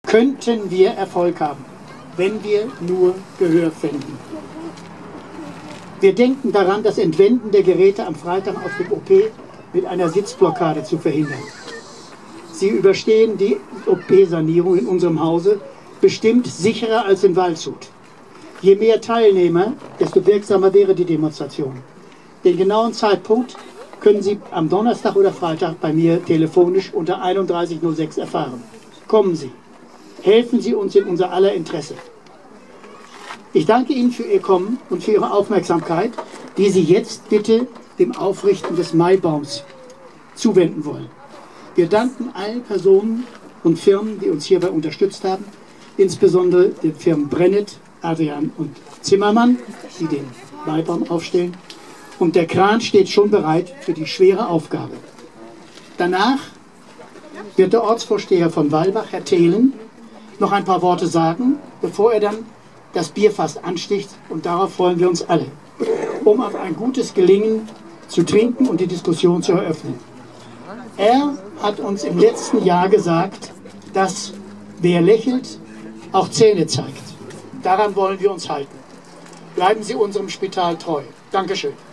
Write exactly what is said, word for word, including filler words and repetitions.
könnten wir Erfolg haben, wenn wir nur Gehör fänden. Wir denken daran, das Entwenden der Geräte am Freitag aus dem O P mit einer Sitzblockade zu verhindern. Sie überstehen die O P-Sanierung in unserem Hause bestimmt sicherer als in Waldshut. Je mehr Teilnehmer, desto wirksamer wäre die Demonstration. Den genauen Zeitpunkt können Sie am Donnerstag oder Freitag bei mir telefonisch unter einunddreißig null sechs erfahren. Kommen Sie. Helfen Sie uns in unser aller Interesse. Ich danke Ihnen für Ihr Kommen und für Ihre Aufmerksamkeit, die Sie jetzt bitte dem Aufrichten des Maibaums zuwenden wollen. Wir danken allen Personen und Firmen, die uns hierbei unterstützt haben, insbesondere den Firmen Brennet, Adrian und Zimmermann, die den Maibaum aufstellen. Und der Kran steht schon bereit für die schwere Aufgabe. Danach wird der Ortsvorsteher von Walbach, Herr Thelen, noch ein paar Worte sagen, bevor er dann das Bierfass ansticht, und darauf freuen wir uns alle, um auf ein gutes Gelingen zu trinken und die Diskussion zu eröffnen. Er hat uns im letzten Jahr gesagt, dass wer lächelt, auch Zähne zeigt. Daran wollen wir uns halten. Bleiben Sie unserem Spital treu. Dankeschön.